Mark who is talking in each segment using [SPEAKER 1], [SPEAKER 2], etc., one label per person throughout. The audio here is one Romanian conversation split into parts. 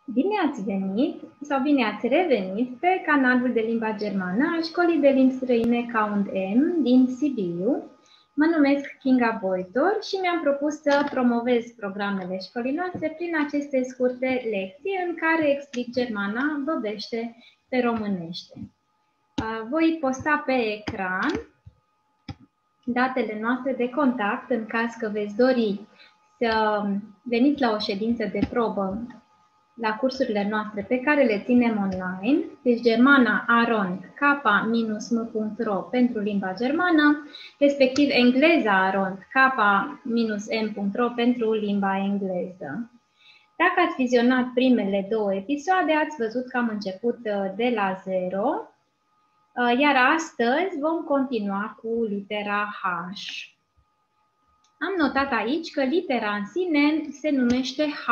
[SPEAKER 1] Bine ați venit sau bine ați revenit pe canalul de limba germană al Școlii de Limbi Străine K&M din Sibiu. Mă numesc Kinga Boitor și mi-am propus să promovez programele școlii noastre prin aceste scurte lecții în care explic germana vorbește pe românește. Voi posta pe ecran datele noastre de contact în caz că veți dori să veniți la o ședință de probă la cursurile noastre pe care le ținem online, deci germana arond k-m.ro pentru limba germană, respectiv engleza arond k-m.ro pentru limba engleză. Dacă ați vizionat primele două episoade, ați văzut că am început de la 0, iar astăzi vom continua cu litera H. Am notat aici că litera în sine se numește H,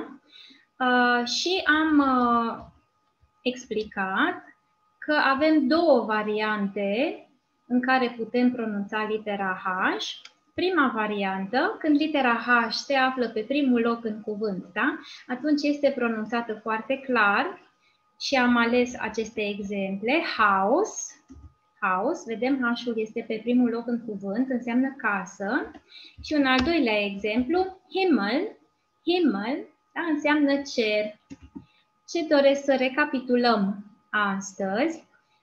[SPEAKER 1] și am explicat că avem două variante în care putem pronunța litera H. Prima variantă, când litera H se află pe primul loc în cuvânt, da? Atunci este pronunțată foarte clar și am ales aceste exemple. Haus, house, vedem H-ul este pe primul loc în cuvânt, înseamnă casă. Și un al doilea exemplu, Himmel, Himmel, da, înseamnă cer. Ce doresc să recapitulăm astăzi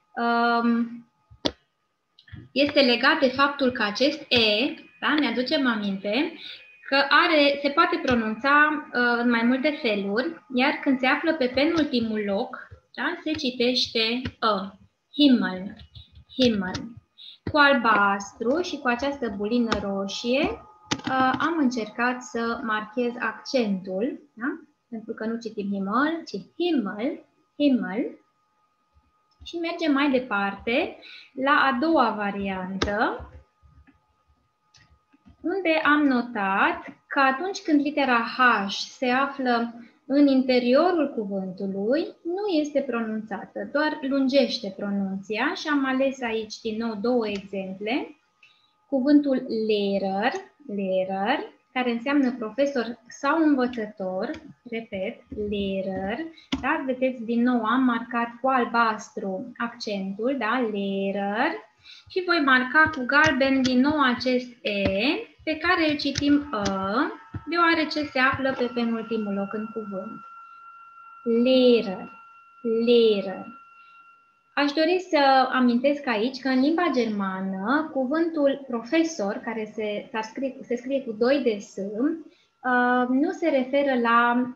[SPEAKER 1] este legat de faptul că acest E, da, ne aducem aminte, că se poate pronunța în mai multe feluri, iar când se află pe penultimul loc, da, se citește Himmel, Himmel. Cu albastru și cu această bulină roșie am încercat să marchez accentul, da? Pentru că nu citim Himmel, ci Himmel, Himmel. Și mergem mai departe la a doua variantă, unde am notat că atunci când litera H se află în interiorul cuvântului, nu este pronunțată, doar lungește pronunția și am ales aici din nou două exemple. Cuvântul Lehrer, Lehrer, care înseamnă profesor sau învățător, repet, Lehrer, da? Vedeți, din nou am marcat cu albastru accentul, da? Lehrer, și voi marca cu galben din nou acest E, pe care îl citim deoarece se află pe penultimul loc în cuvânt. Lehrer, Lehrer. Aș dori să amintesc aici că în limba germană, cuvântul profesor, care se scrie cu 2 de S, nu se referă la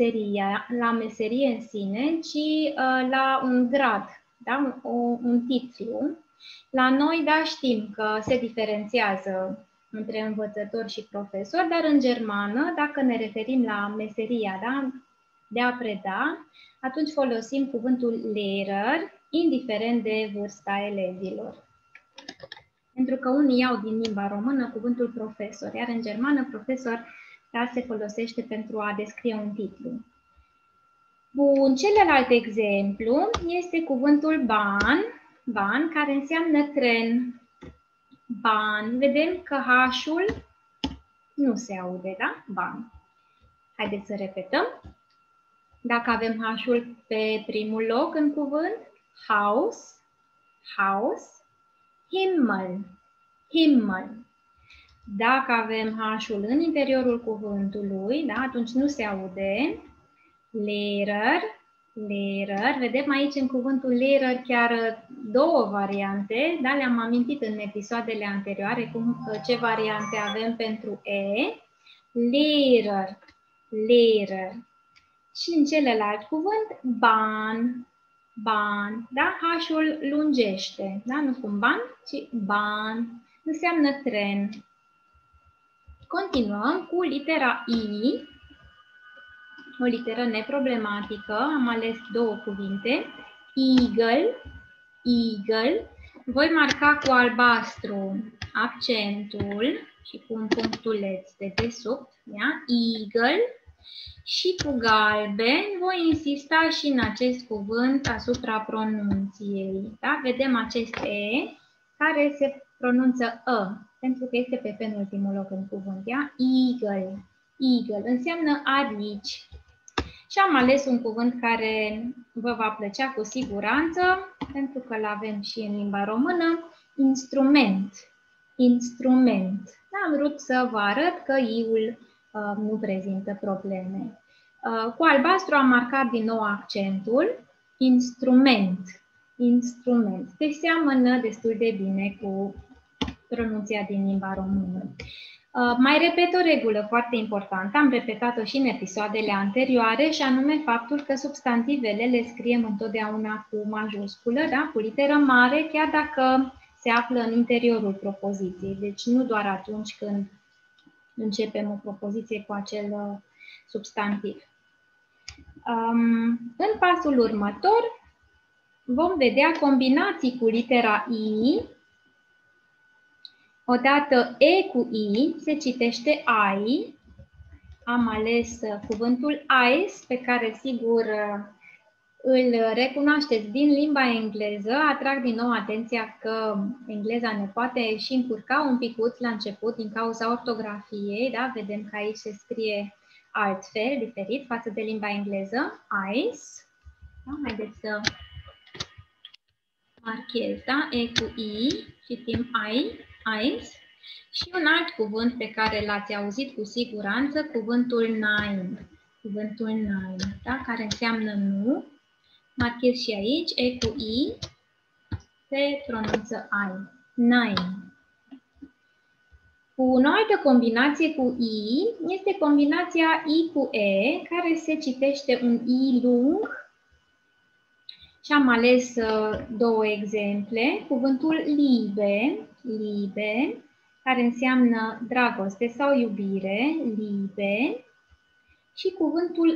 [SPEAKER 1] meserie în sine, ci la un grad, da? Un titlu. La noi, da, știm că se diferențiază între învățător și profesor, dar în germană, dacă ne referim la meseria, da, de a preda, atunci folosim cuvântul Lehrer, indiferent de vârsta elevilor. Pentru că unii iau din limba română cuvântul profesor, iar în germană profesor, da, se folosește pentru a descrie un titlu. Bun, celălalt exemplu este cuvântul Bahn, Bahn, care înseamnă tren. Bahn. Vedem că H-ul nu se aude, da? Bahn. Haideți să repetăm. Dacă avem H-ul pe primul loc în cuvânt, Haus, Haus, Himmel, Himmel. Dacă avem H-ul în interiorul cuvântului, da, atunci nu se aude. Lehrer, Lehrer. Vedem aici în cuvântul Lehrer chiar două variante, da, le-am amintit în episoadele anterioare ce variante avem pentru E. Lehrer, Lehrer. Și în celălalt cuvânt, Bahn, Bahn, da? H-ul lungește, da? Nu spun Bahn, ci Bahn, înseamnă tren. Continuăm cu litera I, o literă neproblematică, am ales două cuvinte, Igel, Igel. Voi marca cu albastru accentul și cu un punctuleț de desubt, da? Igel. Și cu galben voi insista și în acest cuvânt asupra pronunției. Da? Vedem acest E care se pronunță pentru că este pe penultimul loc în cuvânt. Da? Eagle, eagle, înseamnă arici. Și am ales un cuvânt care vă va plăcea cu siguranță, pentru că îl avem și în limba română, instrument. Instrument. Am vrut să vă arăt că I-ul nu prezintă probleme. Cu albastru am marcat din nou accentul. Instrument. Instrument. Deci seamănă destul de bine cu pronunția din limba română. Mai repet o regulă foarte importantă, am repetat-o și în episoadele anterioare, și anume faptul că substantivele le scriem întotdeauna cu majusculă, da? Cu literă mare, chiar dacă se află în interiorul propoziției. Deci nu doar atunci când începem o propoziție cu acel substantiv. În pasul următor vom vedea combinații cu litera I. Odată E cu I se citește ai. Am ales cuvântul ice, pe care sigur îl recunoașteți din limba engleză. Atrag din nou atenția că engleza ne poate și încurca un picuț la început din cauza ortografiei. Da? Vedem că aici se scrie altfel, diferit față de limba engleză. Ice. Da? Haideți să marchez, da? E cu I, citim ice. Și un alt cuvânt pe care l-ați auzit cu siguranță, cuvântul nine. Cuvântul nine, da? Care înseamnă nu. Marchez și aici, E cu I, se pronunță I. Nine. O altă combinație cu I este combinația I cu E, care se citește un I lung. Și am ales două exemple. Cuvântul liebe, care înseamnă dragoste sau iubire, liebe. Și cuvântul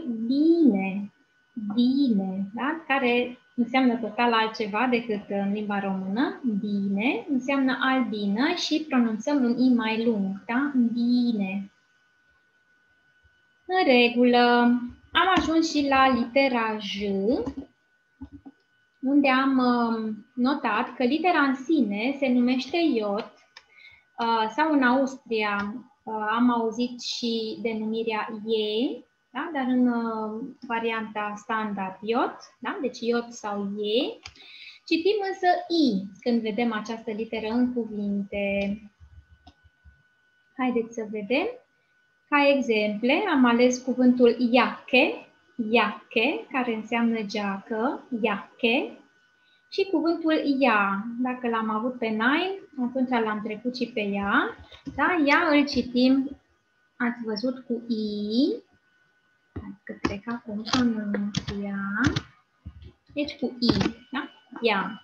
[SPEAKER 1] bine, da? Care înseamnă total altceva decât în limba română. Bine înseamnă albină și pronunțăm un I mai lung, da? Bine. În regulă, am ajuns și la litera J, unde am notat că litera în sine se numește iot, sau în Austria am auzit și denumirea e, da? Dar în varianta standard iot, da? Deci iot sau e. Citim însă i când vedem această literă în cuvinte. Haideți să vedem. Ca exemple am ales cuvântul iache, care înseamnă geacă, iache. Și cuvântul ea, dacă l-am avut pe nine, atunci l-am trecut și pe ea. Da? Ea îl citim, ați văzut, cu i. Că trec acum pronunția. Deci cu i, da? Ea.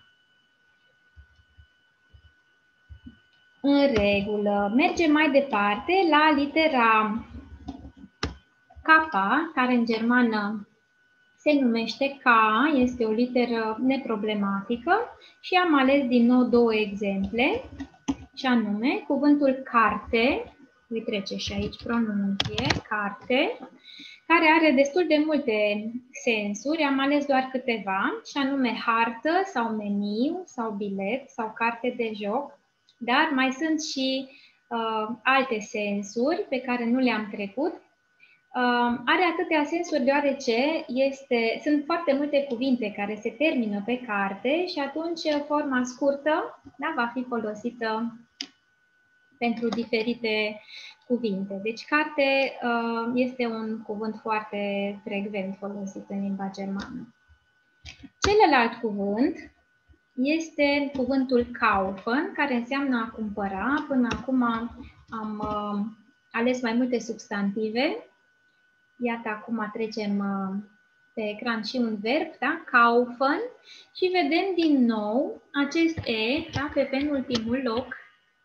[SPEAKER 1] În regulă. Mergem mai departe la litera K, care în germană se numește K, este o literă neproblematică și am ales din nou două exemple, și anume cuvântul carte, îi trece și aici pronunție, carte, care are destul de multe sensuri, am ales doar câteva, și anume hartă sau meniu sau bilet sau carte de joc, dar mai sunt și alte sensuri pe care nu le-am trecut. Are atâtea sensuri deoarece sunt foarte multe cuvinte care se termină pe carte și atunci forma scurtă, da, va fi folosită pentru diferite cuvinte. Deci carte este un cuvânt foarte frecvent folosit în limba germană. Celălalt cuvânt este cuvântul kaufen, care înseamnă a cumpăra. Până acum am ales mai multe substantive. Iată, acum trecem pe ecran și un verb, da? Kaufen, și vedem din nou acest E, da? Pe penultimul loc,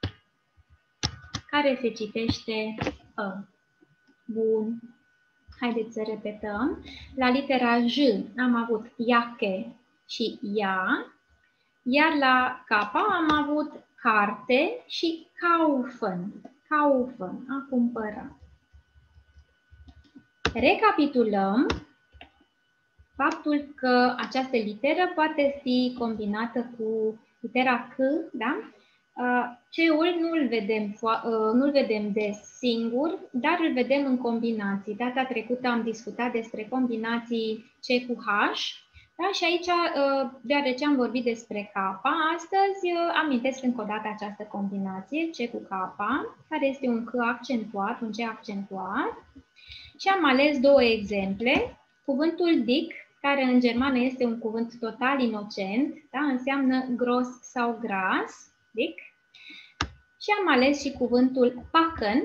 [SPEAKER 1] care se citește A. Bun. Haideți să repetăm. La litera J am avut iache și ia, iar la K am avut carte și kaufen. Kaufen, a cumpăra. Recapitulăm faptul că această literă poate fi combinată cu litera C, da? C-ul nu-l vedem des singur, dar îl vedem în combinații. Data trecută am discutat despre combinații C cu H. Da? Și aici, deoarece am vorbit despre K, astăzi amintesc încă o dată această combinație, C cu K, care este un C accentuat, un C accentuat. Și am ales două exemple. Cuvântul dick, care în germană este un cuvânt total inocent, da? Înseamnă gros sau gras, dick. Și am ales și cuvântul packen,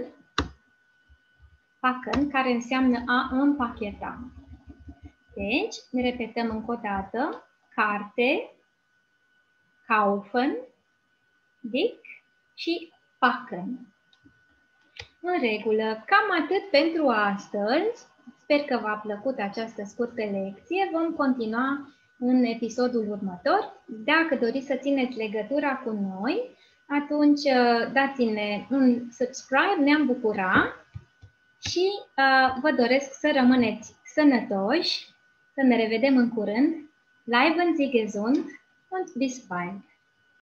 [SPEAKER 1] care înseamnă a împacheta. Deci, ne repetăm încă o dată, carte, kaufen, dick și packen. În regulă, cam atât pentru astăzi. Sper că v-a plăcut această scurtă lecție. Vom continua în episodul următor. Dacă doriți să țineți legătura cu noi, atunci dați-ne un subscribe, ne-am bucura și vă doresc să rămâneți sănătoși, să ne revedem în curând. Bleiben Sie gesund und bis bald!